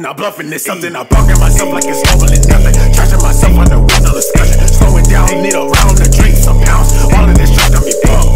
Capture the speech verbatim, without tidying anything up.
not bluffing. It's something I bargain myself like it's over and nothing. Trashing myself under with no discussion. Slowing down, need a round to drink some pounds. All of this trash got me pumped.